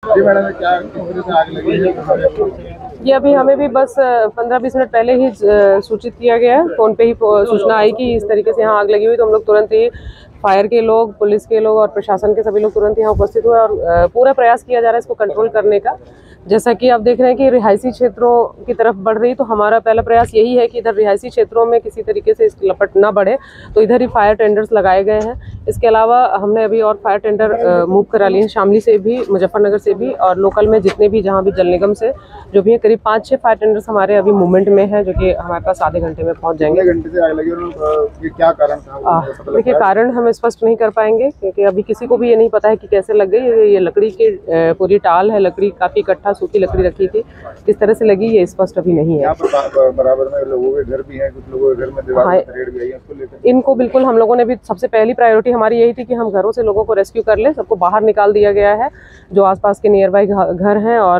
जी madam, क्या किस वजह से आग लगी है? ये अभी हमें भी बस 15-20 मिनट पहले ही सूचित किया गया है। फोन पे ही सूचना आई कि इस तरीके से यहाँ आग लगी हुई, तो हम लोग तुरंत ही फायर के लोग, पुलिस के लोग और प्रशासन के सभी लोग तुरंत यहाँ उपस्थित हुए और पूरा प्रयास किया जा रहा है इसको कंट्रोल करने का। जैसा कि आप देख रहे हैं कि रिहायशी क्षेत्रों की तरफ बढ़ रही, तो हमारा पहला प्रयास यही है कि इधर रिहायशी क्षेत्रों में किसी तरीके से इसकी लपट ना बढ़े, तो इधर ही फायर टेंडर्स लगाए गए हैं। इसके अलावा हमने अभी और फायर टेंडर मूव करा लिए हैं, शामली से भी, मुजफ्फरनगर से भी और लोकल में जितने भी जहाँ भी जल निगम से जो भी है, करीब 5-6 फायर टेंडर्स हमारे अभी मूवमेंट में है, जो कि हमारे पास आधे घंटे में पहुँच जाएंगे। घंटे से आग लगी और ये क्या कारण था? देखिए, कारण हम स्पष्ट नहीं कर पाएंगे क्योंकि अभी किसी को भी ये नहीं पता है कि कैसे लग गई। ये लकड़ी की पूरी टाल है, लकड़ी काफी इकट्ठा सूखी लकड़ी रखी थी, किस तरह से लगी ये स्पष्ट अभी नहीं है। यहाँ पर बराबर में लोगों के घर भी हैं, कुछ लोगों के घर में दीवार में रेड भी आई है, उसको लेकर इनको बिल्कुल हम लोगों ने भी सबसे पहली प्रायोरिटी हमारी यही थी कि हम घरों से लोगों को रेस्क्यू कर लें। सबको बाहर निकाल दिया गया है जो आसपास के नियर बाई घर हैं, और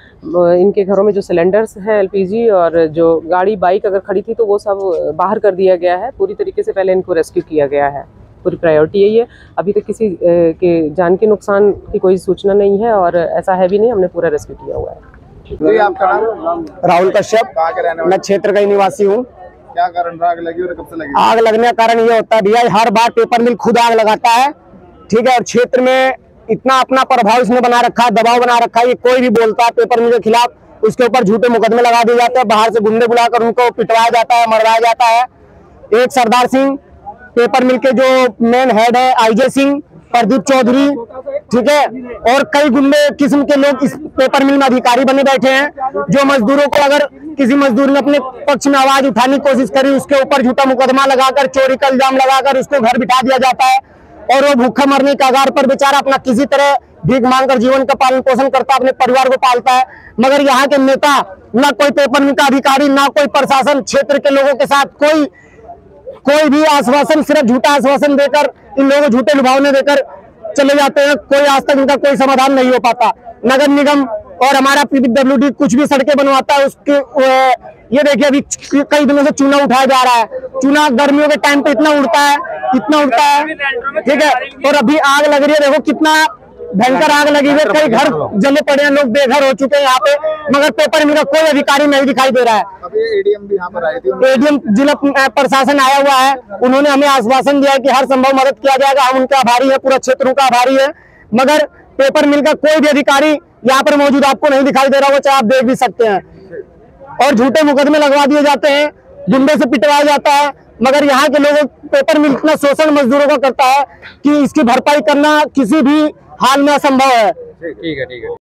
इनके घरों में जो सिलेंडर्स हैं एलपीजी और जो गाड़ी बाइक अगर खड़ी थी तो वो सब बाहर कर दिया गया है। पूरी तरीके से पहले इनको रेस्क्यू किया गया है, पूरी प्रायोरिटी यही है। अभी तक किसी के जान के नुकसान की कोई सूचना नहीं है और ऐसा है भी नहीं, हमने पूरा रेस्क्यू किया हुआ है। जी, आपका नाम? राहुल कश्यप। कहाँ के रहने वाले? मैं क्षेत्र का ही निवासी हूँ। क्या कारण आग लगी और कब से लगी? आग लगने का कारण ये होता है भैया, हर बार पेपर मिल खुद आग लगाता है, ठीक है। और क्षेत्र में इतना अपना प्रभाव इसने बना रखा है, दबाव बना रखा है, ये कोई भी बोलता है पेपर मिल के खिलाफ उसके ऊपर झूठे मुकदमे लगा दिए जाते हैं, बाहर से गुंडे बुलाकर उनको पिटवाया जाता है, मरवाया जाता है। एक सरदार सिंह पेपर मिल के जो मेन हेड है, आईजे सिंह, प्रदीप चौधरी, ठीक है, और कई गुंडे किस्म के लोग इस पेपर मिल में अधिकारी बने बैठे हैं, जो मजदूरों को, अगर किसी मजदूर ने अपने पक्ष में आवाज उठाने की कोशिश करी, उसके ऊपर झूठा मुकदमा लगाकर, चोरी का इल्जाम लगाकर उसको घर बिठा दिया जाता है और वो भूखा मरने के कगार पर बेचारा अपना किसी तरह भीख मांगकर जीवन का पालन पोषण करता है, अपने परिवार को पालता है। मगर यहाँ के नेता, ना कोई पेपर मिल का अधिकारी, ना कोई प्रशासन, क्षेत्र के लोगों के साथ कोई भी आश्वासन, सिर्फ झूठा आश्वासन देकर इन लोगों को झूठे लुभावने देकर चले जाते हैं। कोई आज तक इनका कोई समाधान नहीं हो पाता। नगर निगम और हमारा पीडब्ल्यूडी कुछ भी सड़कें बनवाता है, उसके ये देखिए अभी कई दिनों से चूना उठाया जा रहा है। चूना गर्मियों के टाइम पे इतना उड़ता है, ठीक है, और अभी आग लग रही है। देखो कितना भयंकर आग लगी है, कई घर जले पड़े हैं, लोग बेघर हो चुके हैं यहाँ पे, मगर पेपर मिल का कोई अधिकारी नहीं दिखाई दे रहा है। अभी एडीएम भी यहाँ पर आए थे, एडीएम जिला प्रशासन आया हुआ है, उन्होंने हमें आश्वासन दिया है कि हर संभव मदद किया जाएगा। हम उनका आभारी है, पूरा क्षेत्र उनका आभारी है, मगर पेपर मिल का कोई भी अधिकारी यहाँ पर मौजूद आपको नहीं दिखाई दे रहा होगा, चाहे आप देख भी सकते हैं। और झूठे मुकदमे लगवा दिए जाते हैं, गुंडे से पिटवाया जाता है, मगर यहाँ के लोगों, पेपर मिल इतना शोषण मजदूरों का करता है कि इसकी भरपाई करना किसी भी हाल में असंभव है। ठीक है।